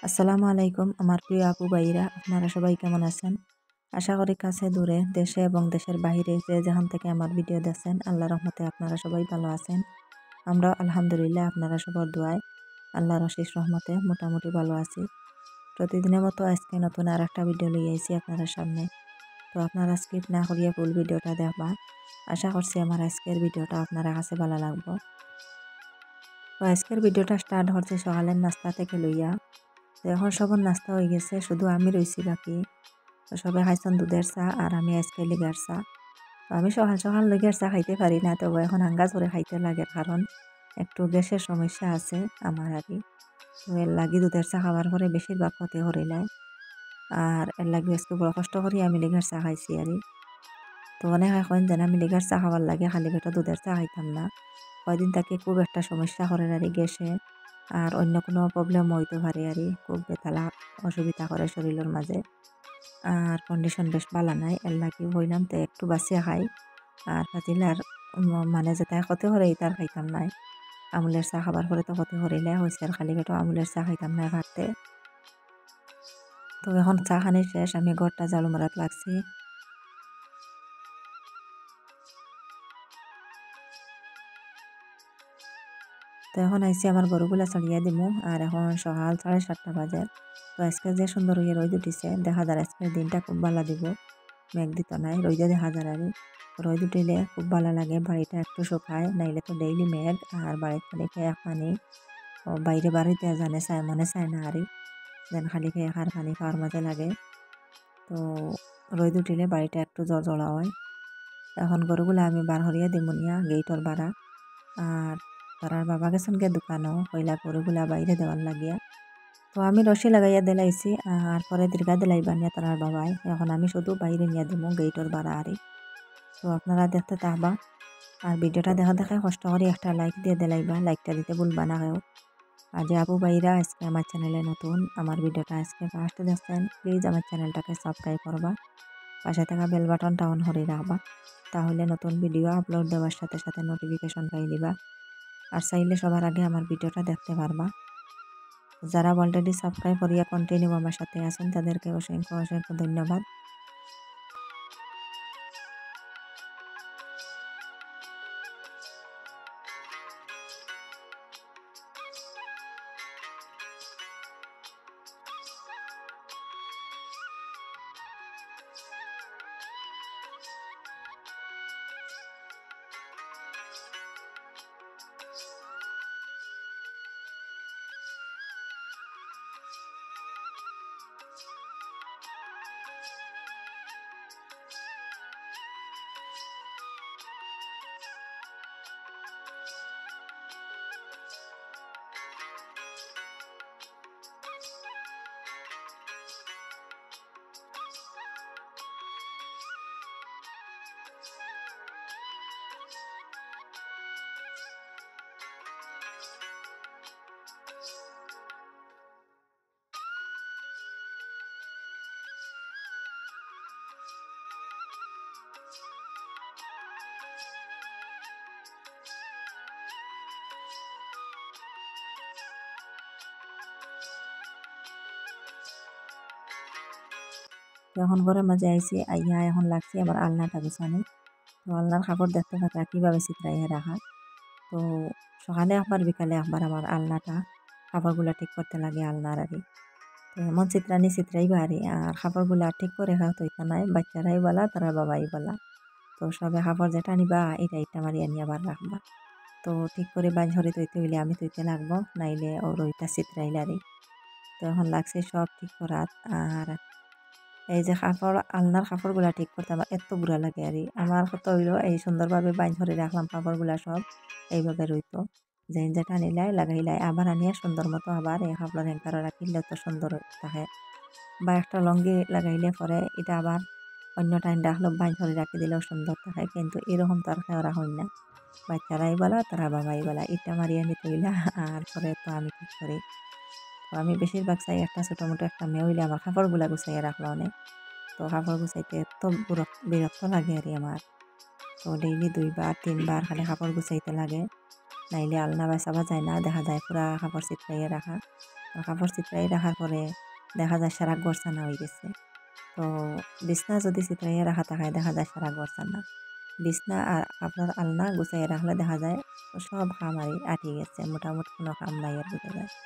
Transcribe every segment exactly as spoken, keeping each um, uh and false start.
আসসালামু আলাইকুম আমার প্রিয় আপু ভাইরা, আপনারা সবাই কেমন আছেন? আশা করি কাছে দূরে দেশে এবং দেশের বাহিরে যে যেখান থেকে আমার ভিডিও দেখছেন আল্লাহর রহমতে আপনারা সবাই ভালো আছেন। আমরা আলহামদুলিল্লাহ আপনারা সবার দোয়ায় আল্লাহর অশেষ রহমতে মোটামুটি ভালো আছি। প্রতিদিনের মতো আজকে নতুন আর একটা ভিডিও লিয়ে আইছি আপনাদের সামনে। তো আপনারা স্কিপ না করিয়া ফুল ভিডিওটা দেখবা। আশা করছি আমার আজকের ভিডিওটা আপনারা কাছে ভালো লাগবো। তো আজকের ভিডিওটা স্টার্ট হচ্ছে সকালের নাস্তা থেকে লইয়া। তো এখন সবার নাস্তা হয়ে গেছে, শুধু আমি রইছি বাকি। তো সবাই খাইছেন দুধের চা আর আমি আজকে লিগার চা। তো আমি সকাল সকাল লিগার চা খাইতে পারি না, তবে এখন আঙ্গাজ করে খাইতে লাগে, কারণ একটু গ্যাসের সমস্যা আছে আমার আর কি। তো এর লাগি দুধের চা খাওয়ার পরে বেশিরভাগ ক্ষতি করিলাই, আর এর লাগি আজকে বড় কষ্ট করি আমি লিগার চা খাইছি আর। তো অনেক এখন যেন আমি লিগার চা খাওয়ার লাগে, খালি পেটে দুধের চা খাইতাম না। কয়দিন তাকে খুব একটা সমস্যা করে আর গ্যাসে, আর অন্য কোনো প্রবলেম হইতে পারে আর খুব বেতালা অসুবিধা করে শরীরের মাঝে। আর কন্ডিশন বেশ ভালো নাই, এর লাগি হইলাম তো একটু বাঁচিয়ে খাই। আর পাতিলার মানে যেটা ক্ষতি করে তার খাইতাম নাই। আমুলের চা খাবার পরে তো ক্ষতি করিলে হয়েছে, আর খালি পেটো আমুলের চা খাইতাম না ভাবতে। তো এখন চা খানি শেষ, আমি ঘরটা ঝাড়ু মারাত লাগছি। তো এখন আইসি আমার গরুগুলা চড়িয়ে দিমু, আর এখন সকাল সাড়ে সাতটা বাজে। তো আজকে যে সুন্দর হয়ে রোদ উঠিছে, দেখা যায় আজকের দিনটা খুব ভালো দিব। মেঘ দিত নাই, রোদে দেখা যায় আর রোদ উঠিলে খুব ভালো লাগে, বাড়িটা একটু শুকায়, নাইলে তো ডেইলি মেঘ আর বাড়িতে খালি ফেক পানি। ও বাইরে বাড়িতে জানে চায় মনে চায় না আরই, যেন খালি ফেক আর পানি খাওয়ার মাঝে লাগে। তো রোদ উঠিলে বাড়িটা একটু জ্বর জ্বলা হয়। এখন গরুগুলা আমি বার হরিয়া দিমুনিয়া গেইটর বাড়া, আর তারার বাবা গেছেন গে দোকানও কইলা গরুগুলা বাইরে দেওয়ার লাগিয়া। তো আমি রশি লাগাইয়া দিলাইছি, আর পরে দীর্ঘা দিলাইবা নিয়ে তারার বাবাই। এখন আমি শুধু বাইরে নিয়ে দিমু গেইটর বাড়া আরই। তো আপনারা দেখতে থাকবা, আর ভিডিওটা দেখা দেখা কষ্ট করে একটা লাইক দিয়ে দিলাইবা, লাইকটা দিতে ভুলবা না কেউ। আর যে আপু ভাইরা আজকে আমার চ্যানেলে নতুন, আমার ভিডিওটা আজকে ফার্স্ট দেখছেন, প্লিজ আমার চ্যানেলটাকে সাবস্ক্রাইব করবা, পাশে থাকা বেল বাটনটা অন করে রাখবা, তাহলে নতুন ভিডিও আপলোড দেওয়ার সাথে সাথে নোটিফিকেশন পাই দিবা। আর চাইলে সবার আগে আমার ভিডিওটা দেখতে পারবা। যারা অলরেডি সাবস্ক্রাইব করিয়া কন্টিনিউ আমার সাথে আছেন তাদেরকে অসংখ্য অসংখ্য ধন্যবাদ। এখন ঘরের মাঝে আইসি আইয়া এখন লাগছি আবার আলনাটা গুছানি। তো আলনার কাপড় দেখতে পাতা কীভাবে চিত্রাইয়া রাখা। তো সকালে একবার বিকালে একবার আমার আলনাটা কাপড়গুলা ঠিক করতে লাগে আলনার আরই। তো এমন চিত্রানি চিত্রাইবা আরই, আর কাপড়গুলা ঠিক করে রাখা তৈতা নাই, বাচ্চারাই বলা তারা বাবাই বলা। তো সবে কাপড় যেটা নিবা এটা ইটা মারিয়া নিয়ে আবার রাখবা। তো ঠিক করে বাজ হরে তৈতে হইলে আমি তৈতে লাগবো, নাইলে ওর ওইটা চিত্রাইলারি। তো এখন লাগছে সব ঠিক করাত। আর এই যে কাপড় আলনার কাপড়গুলা ঠিক করতে আমার এত বুড়া লাগে আর আমার কত হইল এই সুন্দরভাবে বাইন ধরে রাখলাম কাপড়গুলা সব এইভাবে রইতো, যে যেটা নিলাই লাগাইলাই আবার আনিয়া সুন্দর মতো আবার এই কাপড় হ্যাঙ্কারে রাখিলে তো সুন্দর থাকে। বা একটা লঙ্গি লাগাইলে পরে এটা আবার অন্য টাইম রাখলো বাইন ধরে রাখি দিলেও সুন্দর থাকে, কিন্তু এরকম তো আর খেওয়া হয় না। বাচ্চারাই বলা তারা বাবাই বলা ইটা মারিয়া নিতে হইলা, আর পরে তো আমি ঠিক করি। তো আমি বেশিরভাগ চাই একটা ছোটো মোটো একটা মেয়ে হইলে আমার কাপড়গুলা গুছাইয়া রাখলো অনেক। তো কাপড় গুছাইতে এত বিরক্ত লাগে আর আমার। তো ডেইলি দুইবার তিনবার খালি কাপড় গুছাইতে লাগে, নাইলে আলনা বাসাবা যায় না, দেখা যায় পুরা কাপড় চিপকাইয়া রাখা। আর কাপড় চিতরাই রাখার পরে দেখা যায় সারা ঘর ছানা হয়ে গেছে। তো বিছনা যদি চিতরাইয়া রাখা থাকে দেখা যায় সারা ঘর ছানা। বিছনা আর আপনার আলনা গুছাইয়া রাখলে দেখা যায় সব কাম আরই আটকে গেছে, মোটামুটি কোনো কাম নাই আর বোঝা যায়।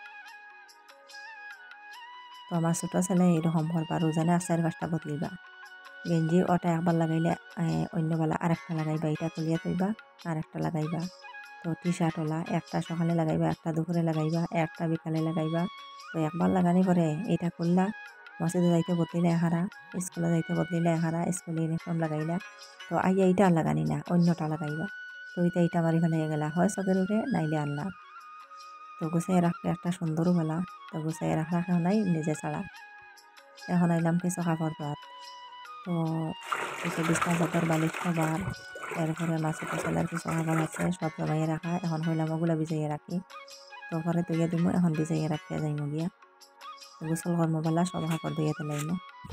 তো আমার ছোট ছেলে এরকম করবা, রোজানে আর চার পাঁচটা বদলিবা। গেঞ্জি ওটা একবার লাগাইলে অন্য বেলা আরেকটা লাগাইবা, এটা তুলিয়া থইবা আরেকটা লাগাইবা। তো টি শার্ট ওলা একটা সকালে লাগাইবা, একটা দুপুরে লাগাইবা, একটা বিকালে লাগাইবা। তো একবার লাগানি পরে এটা করলা, মসজিদে যাইতে বদলিলে এহারা, স্কুলে যাইতে বদলিলে এহারা, স্কুলে ইউনিফর্ম লাগাইলা। তো আইয়া এইটা আর লাগানি না, অন্যটা লাগাইবা। তো এইটা এইটা মারি ফেলে গেলা, হয় চকের উঠে নাইলে আল্লাহ। তো গুছাই রাখলে একটা সুন্দরও বেলা। তো গুছাই রাখা কেউ নাই, নিজে ছাড়া। এখন আইলাম কিছু কাপড় ধোয়াত। তো কিছু বিছনা চাদর বালিশ কভার, এরপরে আমার ছোটো ছেলের কিছু কাপড় আছে সব জমাইয়ে রাখা, এখন হইলাম ওগুলো ভিজাইয়ে রাখি। তো পরে ধুইয়া দিমু, এখন ভিজাইয়ে রাখিয়া যাইমু গিয়া। গোসল করমু বেলা সব কাপড় ধুইয়া দিলাইমু।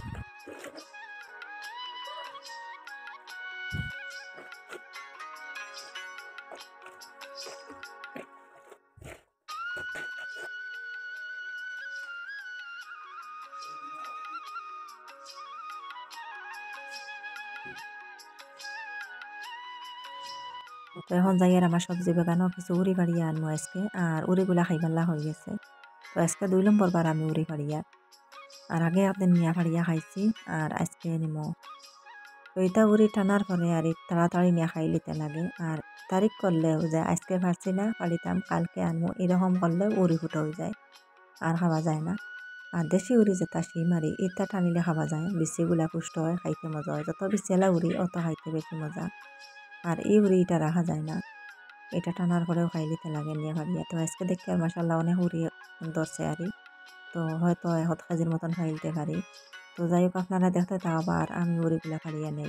তো এখন যাই আর আমার সবজি বাগানও কিছু উড়ি পাড়িয়া আনমু আজকে, আর উড়িগুলা খাইবাল্লা হয়ে গেছে। তো আজকে দুই নম্বর বার আমি উড়ি পাড়িয়া, আর আগে আপনি মিয়া পাড়িয়া খাইছি, আর আজকে নিমো। তো এটা উড়ি টানার পরে আর তাড়াতাড়ি নিয়ে খাই লিতে লাগে, আর তারিখ করলেও যে আজকে পারছি না পারিতাম কালকে আনমু, এরকম করলেও উড়ি ফুটো হয়ে যায়, আর খাওয়া যায় না। আর দেশি উড়ি যেটা শিম আরি এটা টানিলে খাওয়া যায়, বিচিগুলা পুষ্ট হয়, খাইতে মজা হয়। যত বিচেলা উড়ি অত খাইতে বেশি মজা। আর এই উড়ি এটা রাখা যায় না, এটা টানার পরেও খাই লিতে লাগে নিয়ে ভাবিয়া। তো আজকে দেখি আর মাসাল্লাহ অনেক উড়ি ধরছে আরই, তো হয়তো হত কেজির মতন ফাইলতে পারি। তো যাই হোক আপনারা দেখতে থাকবা আর আমি উড়িগুলা ফাড়িয়া নেই।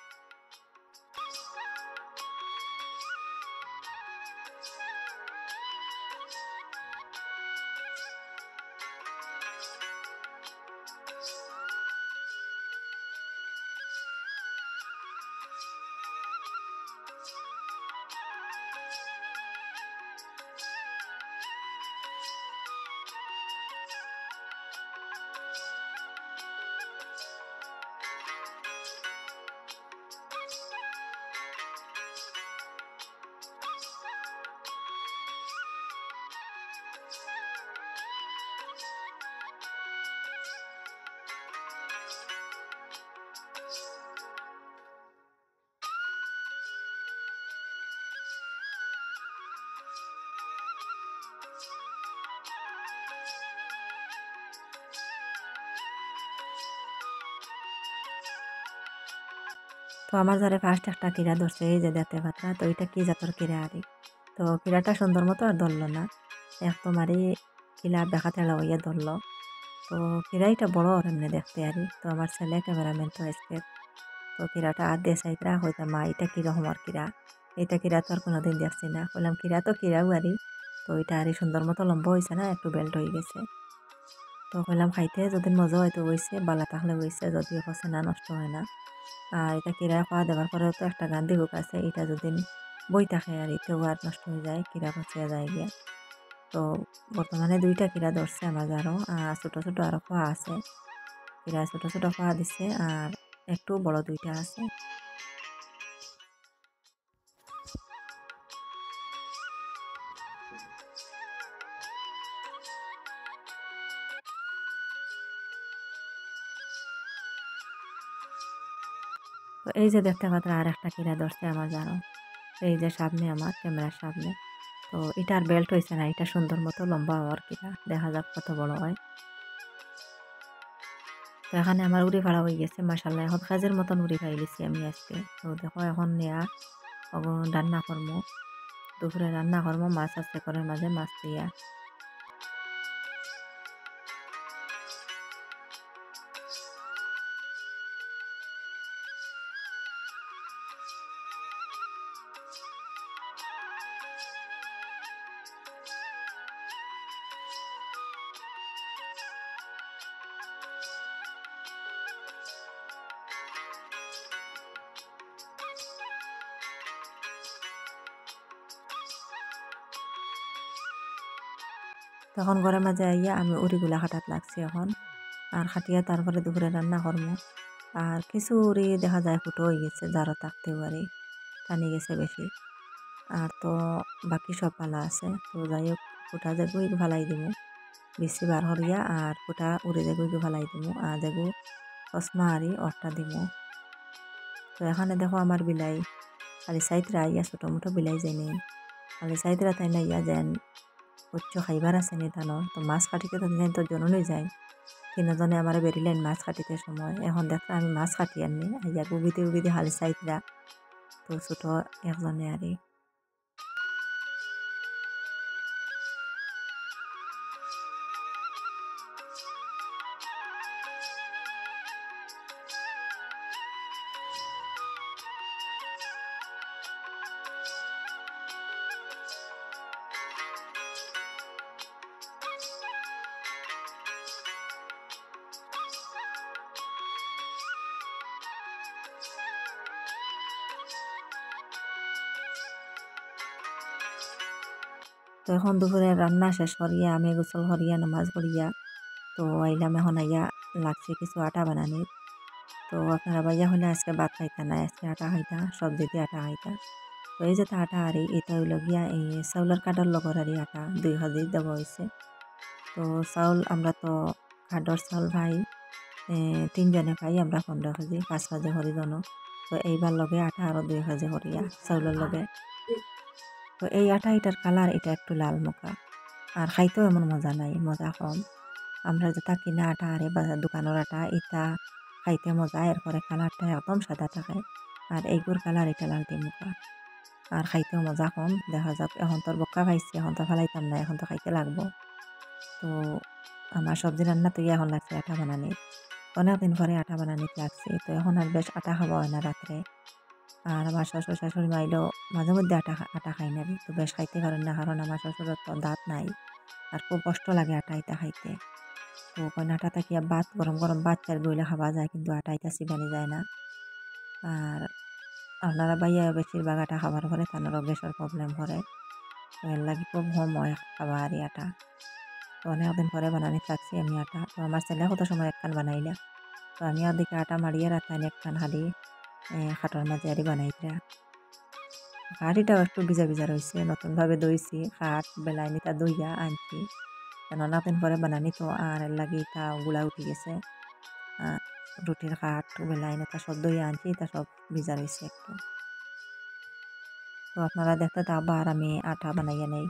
তো আমার যারে ফার্স্ট একটা কিরা ধরছে, এই যে দেখতে পাত্রা, তো এটা কি জাতর কিরা আরি। তো কিরাটা সুন্দর মতো আর ধরলো না, এক তোমারই কিলা দেখা তেলা হইয়া ধরলো। তো কিরাইটা বড় আর এমনি দেখতে আরি। তো আমার ছেলে ক্যামেরাম্যান তো আজকে, তো কিরাটা আর দিয়ে সাইতরা হইতা মা এটা কিরকম আর কিরা, এটা কিরা তো আর কোনোদিন দেখছি না। বললাম কিরা তো কিরাও আরি, তো এটা আরই সুন্দর মতো লম্বা হয়েছে না, একটু বেল্ট হয়ে গেছে। তো কইলাম খাইতে যদি মজা হয়তো হয়েছে, বালা থাকলে হয়েছে, যদিও হচ্ছে না নষ্ট হয় না। আর এটা কিরা খাওয়া দেওয়ার পরেও তো একটা গান্ধী হুক আছে, এটা যদি বই থাকে আর এতেও আর নষ্ট হয়ে যায়, কিরা পচিয়া যায় গিয়া। তো বর্তমানে দুইটা কিরা ধরছে আমার আরও, আর ছোটো ছোটো আরও খোয়া আছে। কিরা ছোটো ছোটো খোয়া দিছে, আর একটু বড় দুইটা আছে। তো এই যে দেখতে পাত্র আর একটা কিরা ধরছে আমার জানো, এই যে সামনে আমার ক্যামেরার সামনে। তো এটার বেল্ট হয়েছে না, এটা সুন্দর মতো লম্বা হওয়ার কিরা, দেখা যাক কত বড় হয়। তো এখানে আমার উড়ি ফাড়া হয়ে গেছে মাসাল্লাহ, এখন কাজের মতন উড়ি ফাইলিছি আমি আজকে। তো দেখো এখন নেয়া রান্না করবো, দুপুরে রান্না করবো, মাছ আছে ঘরের মাঝে, মাছ দিয়া। তখন ঘরের মাঝে আইয়া আমি উড়িগুলা খাটাত লাগছি এখন আর খাটিয়া তারপরে দুপুরে রান্না করবো। আর কিছু উড়ি দেখা যায় ফুটো হয়ে গেছে, যারও থাকতে পারে টানি গেছে বেশি। আর তো বাকি সব ভালো আছে। তো যাই হোক, ফুটা যেগুই ভালাই দিব বেশি বার হরিয়া, আর ফুটা উড়ে যেগুই ভালাই দিব, আর যেগু কসমা আরি অরটা দিব। তো এখানে দেখো আমার বিলাই খালি সাইতরা ইয়া ছোটো মোটো বিলাই যায়নি, খালি সাইতরা তাই না ইয়া যেন উচ্চ খাইবার আছে নি তানোর। তো মাছ কাটিতে তো দিন তো জননই যায়, তিনজনে আমার বেরিলেন মাছ কাটিতে সময়। এখন দেখতে আমি মাছ কাটি আনি আইয়া গুবিতে গুবিতে খালি সাইতরা, তো ছোটো একজনে আরি। তো এখন দুপুরে রান্না শেষ করিয়া আমি গোসল করিয়া নামাজ পড়িয়া তো আইলাম এখন আইয়া লাগছে কিছু আটা বানানি। তো আপনারা ভাইয়া হলে আজকে ভাত খাইতা না, আজকে আটা খাইতা, সবজি দিয়ে আটা খাইতা। তো এই যে আটা আরি এটা হইল গিয়া এই চাউলের কাডার লগর আরি আটা দুই কেজি দেওয়া হয়েছে। তো চাউল আমরা তো কাডর চাউল ভাই তিনজনে খাই, আমরা পনেরো কেজি পাঁচ কেজি হরিজন। তো এইবার লগে আটা আরো দুই কেজি হরিয়া চাউলের লগে। তো এই আটা এটার কালার এটা একটু লাল মোকা, আর খাইতেও এমন মজা নাই, মজা কম। আমরা যেটা কিনা আটা আরে বা দোকানের আটা এটা খাইতে মজা, এরপরে কালারটা একদম সাদা থাকে। আর এইগুর কালার এটা লালটি মুখা, আর খাইতেও মজা কম। দেখা যাক এখন তোর বক্কা খাইছি, এখন তো ফেলাইতাম না, এখন তো খাইতে লাগবো। তো আমার সবজি রান্না তো এখন লাগছে আটা বানানি, অনেকদিন পরে আটা বানানিতে লাগছে। তো এখন আর বেশ আটা খাওয়া হয় না রাত্রে। আর আমার শ্বশুর শাশুড়ি মাইলেও মাঝে মধ্যে আটা আটা খাই না, তো বেশ খাইতে পারেন না, কারণ আমার শ্বশুরের তো দাঁত নাই, আর খুব কষ্ট লাগে আটা ইটা খাইতে। তো কইন আটা থাকি ভাত গরম গরম ভাত চার বইলে খাওয়া যায়, কিন্তু আটা ইটা চিবানি যায় না। আর আপনারা বাইয়া বেশিরভাগ আটা খাবার পরে তাদেরও গ্যাসের প্রবলেম করে, তো এর লাগে খুব কম হয় খাওয়া আর আটা। তো অনেকদিন পরে বানানি থাকছি আমি আটা। তো আমার ছেলে কত সময় একখান বানাইলা, তো আমি ওদিকে আটা মারিয়ে রাখতাম একখান খালি খাটর মাঝে আরি বানাইতরা। খাটিটাও একটু ভিজা ভিজা রয়েছে, নতুনভাবে দইছি খাট বেলায় নিতা দইয়া আনছি, কেন অনেকদিন পরে বানানি তো, আর এর লাগে তা গুলা উঠি গেছে। রুটির খাট বেলায় নেতা সব দইয়া আনছি, তা সব ভিজা রয়েছে একটু। তো আপনারা দেখতে তা আবার আমি আটা বানাইয়া নেই।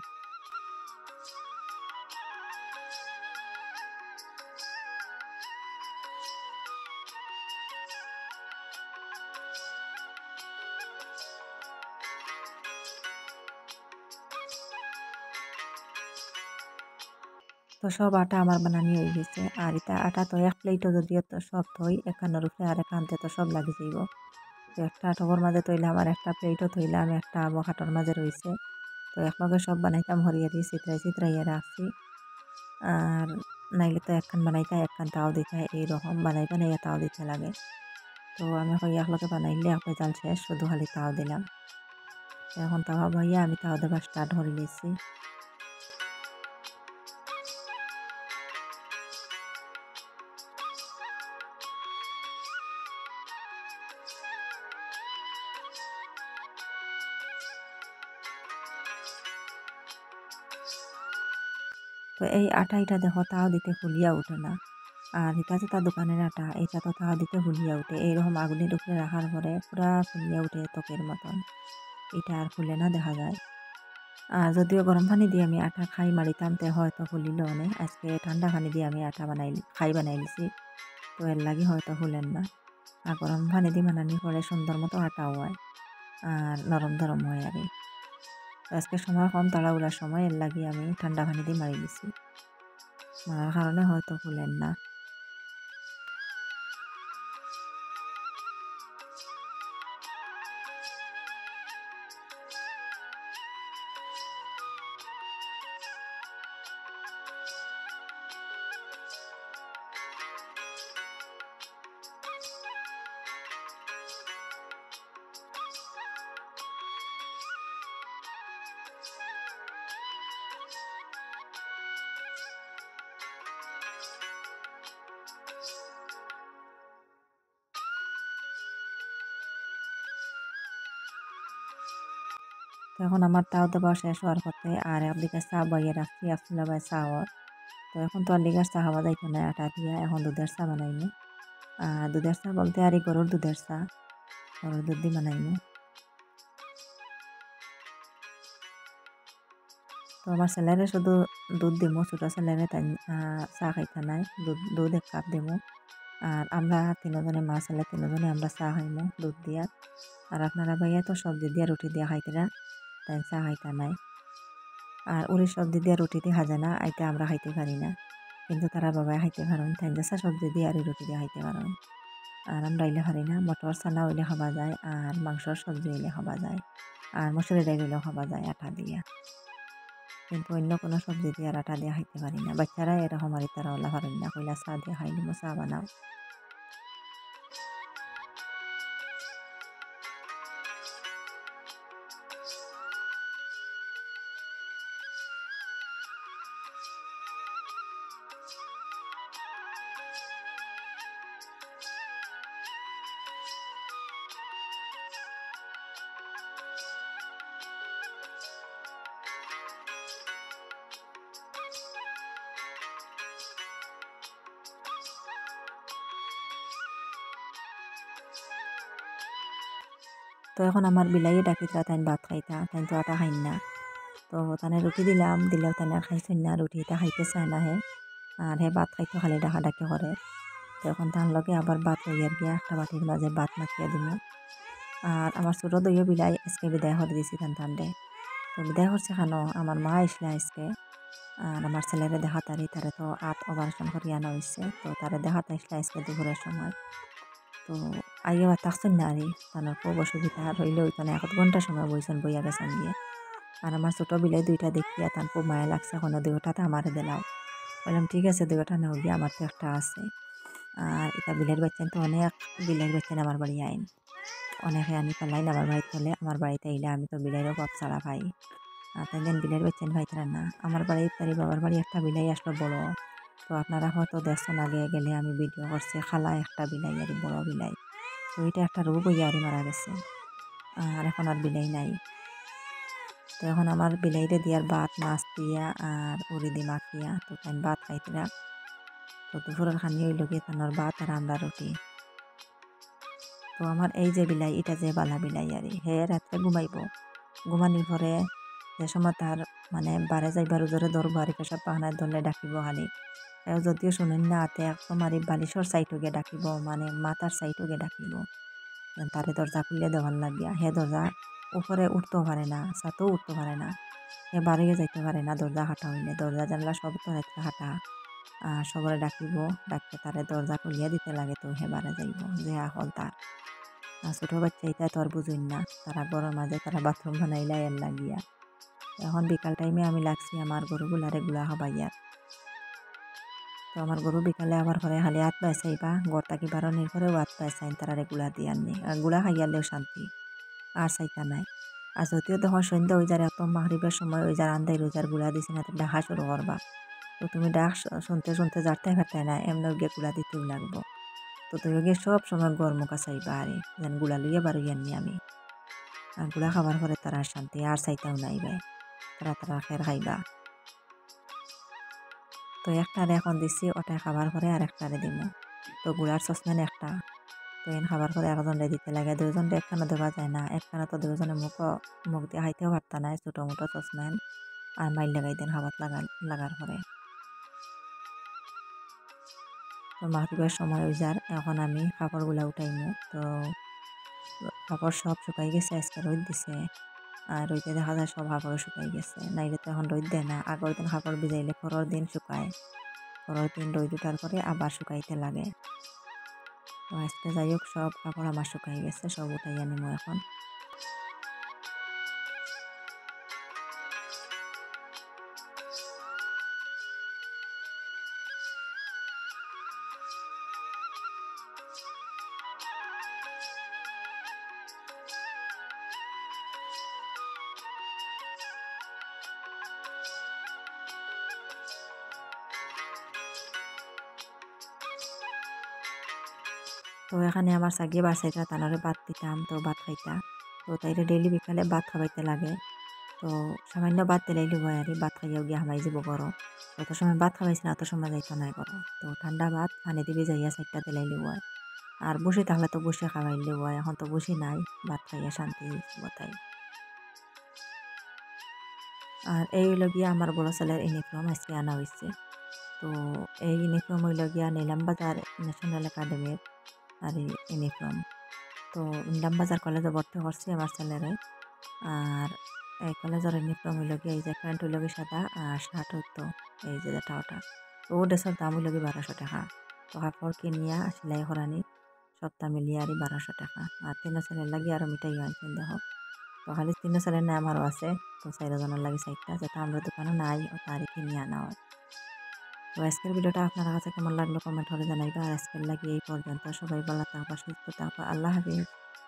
তো সব আটা আমার বানানি হয়ে গেছে, আর এটা আটা তো এক প্লেটও যদিও তো সব থই এখানোর উপরে আর এখানতে তো সব লাগি যাইব। তো একটা টগর মাঝে তৈলে আমার একটা প্লেটও থইলে আমি একটা বখাটোর মাঝে রয়েছে। তো একলগে সব বানাইতাম হরিয়ারি চিত্রাই চিত্রাইয়া রাখছি। আর নাইলে তো একখান বানাইতে একখান তাও দিতে এইরকম বানাই বানাইয়া তাও দিতে লাগে। তো আমি কই একলগে বানাইলে এক জাল শেষ, শুধু খালি তাও দিলাম। এখন তাওয়া ভাইয়া আমি তাও দেবার স্টার্ট করে নিয়েছি। তো এই আটা এটা দেখো তাও দিতে ফুলিয়া উঠে না, আর এটা যে তার দোকানের আটা এটা তো তাও দিতে ফুলিয়া উঠে, এইরকম আগুনের উপরে রাখার পরে পুরা ফুলিয়া উঠে ত্বকের মতন, এটা আর ফুলে না দেখা যায়। আর যদিও গরম পানি দিয়ে আমি আটা খাই মারিতাম তে হয়তো ফুলিল অনেক, আজকে ঠান্ডা পানি দিয়ে আমি আটা বানাই খাই বানাইলিছি, তো এর লাগে হয়তো ফুলেন না। আর গরম পানি দিয়ে বানানি পরে সুন্দর মতো আটাও হয় আর নরম ধরম হয় আর। আজকে সময় কম তাড়াহুড়ার সময়, এর লাগে আমি ঠান্ডা পানি দিয়ে মারি দিছি, মারার কারণে হয়তো ফুলেন না। তো এখন আমার তাও দেওয়া শেষ হওয়ার পথে আর একদিকে চা বইয়ে রাখছি আসলে ভাই চাওয়ার। তো এখন তো আর লিগার চা খাওয়া যাইতো না আটা দিয়া, এখন দুধের চা বানাইনি। আর দুধের চা বলতে আর এই গরুর দুধের চা, গরুর দুধ দিয়ে বানাইনি। তো আমার ছেলেরে শুধু দুধ দিমু, ছোটো ছেলেরে তাই চা খাইতে নাই, দুধ দুধ এক কাপ দিমু। আর আমরা তিনজনে মা ছেলে তিনজনে আমরা চা খাইমু দুধ দিয়া। আর আপনারা ভাইয়া তো সবজি দিয়া রুটি দিয়া খাইতেরা, তাই চা খাইতে নাই। আর ওরে সবজি দিয়া রুটি দিয়ে খাজে না, আইতে আমরা খাইতে পারি না। কিন্তু তারা বাবাই খাইতে পারেন, তাই চা সবজি দিয়ে আর রুটি দিয়ে খাইতে পারেন। আর আমরা ইলে পারি না, মটর চানা হইলে খাওয়া যায়, আর মাংসর সবজি হইলে খাওয়া যায়, আর মসুরি ডাইল হইলেও খাওয়া যায় আটা দিয়া। কিন্তু অন্য কোনো সবজি দিয়ে আর আটা দিয়ে খাইতে পারি না। বাচ্চারা এরকম আর তারা ওলা পারেন না, কইলা চা দিয়ে খাই নিমো, চা বানাও। তো এখন আমার বিলাইয়ে ডাকিতরা তাই ভাত খাইতা, তাই তো আটা খাইন না। তো তানে রুটি দিলাম, দিলেও তাই আর খাইছেন না, রুটিটা খাইতে চায় না হে। আর হে ভাত খাইতে খালি ডাকা ডাকি করে। তো এখন তার লগে আবার ভাত লইয়ার গিয়া একটা বাটির মাঝে ভাত মাখিয়া দিব। আর আমার ছোটো দইও বিলাই আজকে বিদায় করে দিছি তান তান্ডে। তো বিদায় করছে খানো আমার মা আসলে আজকে। আর আমার ছেলেরে দেখা তারি, তারে তো আত অপারেশন করিয়ে আনা হয়েছে, তো তারে দেখাতে আসলে আজকে দুপুরের সময়। তো আইয়ে বা থাকছেন না আরে, তার খুব অসুবিধা রইলে ওই এক ঘন্টা সময় বইছেন, বইয়া গেছেন গিয়ে। আর আমার ছোটো বিলাই দুইটা দেখিয়া তার খুব মায়া লাগছে, কোনো দুইটাতে আমারে দিলাও। বললাম ঠিক আছে দুইটা নেও গিয়ে, আমার তো একটা আছে। আর এটা বিলের বাচ্চান তো অনেক বিলের বাচ্চান আমার বাড়ি আইন, অনেকে আনি ফেলাইন আমার বাড়িতে হলে, আমার বাড়িতে আইলে আমি তো বিলাইরও বাপ ছাড়া পাই। আর তাই দিন বিলের বাচ্চান পাইতারা না, আমার বাড়ি তারি বাবার বাড়ি একটা বিলাই আসলো বড়। তো আপনারা হয়তো দেখছেন আগে গেলে আমি ভিডিও করছি, খালা একটা বিলাই আর বড় বিলাই। তো ওইটা একটা রোগ হইয়া আরি মারা গেছে, আর এখন আর বিলাই নাই। তো এখন আমার বিলাইরে দিয়ার ভাত মাছ দিয়া আর উড়ি দি মাখিয়া, তো তাই ভাত খাইতিরা। তো দুপুরের খানি হইল গিয়ে তানোর ভাত আর আমরা রুটি। তো আমার এই যে বিলাই, এটা যে বালা বিলাই আরি, হে রাত্রে ঘুমাইব, ঘুমানির পরে যে সময় তার মানে বারে যাইবার জোরে ধরবো আর পেশাব পাহানায় ধরলে ডাকিব খালি। এও যদিও শুনেন না, হাতে একদম আর বালিশর সাইড গিয়ে ডাকিব, মানে মাথার সাইড গিয়ে ডাকিব। তারে দরজা খুলে দেওয়ার লাগিয়া, হে দরজা উপরে উঠতেও পারে না, ছাতেও উঠতে পারে না, হে বাড়িয়ে যাইতে পারে না, দরজা হাঁটা হইলে দরজা জানলা সব তো রাত্রে হাঁটা। আর সবরে ডাকিব, ডাকতে তারে দরজা খুলিয়া দিতে লাগে, তো হে বারে যাইব যে হল তার। আর ছোটো বাচ্চা এটা তো আর বুঝুন না, তারা গরম মাঝে তারা বাথরুম বানাইলা এর লাগিয়া। এখন বিকাল টাইমে আমি লাগছি আমার গরুগুলারে গুলা খাবাইয়ার। তো আমার গরু বিকালে আবার ঘরে খালি হাত পায় চাইবা, গড় তাকি বারণের পরেও হাত পায় চাইন, তারা গুলা দিয়ে আননি, আর গুলা খাইয়ালেও শান্তি, আর চাইতা নাই। আর যদিও তখন সন্ধ্যা ওই যার এত মাহরিবের সময় ওই যার আন্দাই রোজার গুলা দিছে না, ডাকা শুরু করবা। তো তুমি ডাক শুনতে শুনতে যারতে ফেরতাই না, এমনি গিয়ে গুলা দিতেও লাগবো। তো তুমি গিয়ে সব সময় গড় মুখা চাইবা আরে, যেন গুলা লইয়া বারো আননি আমি। আর গুলা খাবার পরে তারা শান্তি, আর চাইতাও নাই ভাই, তারা তারা খের খাইবা। তো একটারে এখন দিছি, ওটাই খাবার পরে আর একটারে দিব। তো গুড়ার সসম্যান একটা, তো এন খাবার পরে একজনরে দিতে লাগে, দুইজনরে একখানা দেওয়া যায় না, একখানা তো দুইজনে মুখ মুখ দিয়ে খাইতেও পারতা না, ছোটো মোটো সসম্যান। আর মাইল লাগাই দেন খাবার লাগা লাগার পরে। তো মাহরিবের সময় ওই যার এখন আমি কাপড়গুলা উঠাইমু। তো কাপড় সব শুকাই গেছে, আজকে রোদ দিছে। আর রইতে দেখা যায় সব কাপড় শুকাই গেছে, নাইলে তো এখন রোদ দেয় না। আগের দিন কাপড় ভিজাইলে পরের দিন শুকায়, পরের দিন রোদ উঠার পরে আবার শুকাইতে লাগে। তো আজকে যাই হোক সব কাপড় আমার শুকাই গেছে, সব উঠাইয়া নিমু এখন। তো এখানে আমার সাগিয়ে বাসাইটা তানারে ভাত দিতাম, তো ভাত খাইতা। তো তাইরে ডেইলি বিকালে ভাত খাবাইতে লাগে। তো সামান্য ভাত তেলাই লিব আর ভাত খাইয়াও গিয়ে হামাই যাব করো যত সময় ভাত খাওয়াইছে না অত সময় যাইতো নাই করো তো ঠান্ডা ভাত পানি দিবি যাইয়া চারটা তেলাই লিব আর বসে থাকলে তো বসে খাওয়াই লিব এখন তো বসে নাই ভাত খাইয়া শান্তি বতাই। আর এই হইল গিয়া আমার বড় ছেলের ইউনিফর্ম আজকে আনা হয়েছে। তো এই ইউনিফর্ম হইল গিয়া নিলামবাজার ন্যাশনাল একাডেমির আর ইউনিফর্ম। তো নিলামবাজার কলেজে ভর্তি করছি আমার ছেলেরে। আর এই কলেজের ইউনিফর্ম হইল গিয়া এই যে প্যান্ট হইল গিয়ে সাদা আর শার্ট হইতো এই যে যেটা ওটা। তো ও ড্রেসের দাম হইল গিয়ে বারোশো টাকা। তো কাপড় কিনিয়া সেলাই করানি সপ্তাহ মিলিয়ে আরই বারোশো টাকা। আর তিন ছেলের লাগিয়ে আরও মিঠাই আনছেন দেখো। তো খালি তিন ছেলের না আমারও আছে। তো চারজনের লাগে চারটা যেটা আমরা দোকানে নাই ওটা আর কিনে আনা হয়। তো আজকের ভিডিওটা আপনার কাছে কেমন লাগলো কমেন্ট করে জানাইবা। আর আজকের লাগে এই পর্যন্ত। সবাই ভালো থাকবা, সুস্থ থাকবা। আল্লাহ হাফেজ।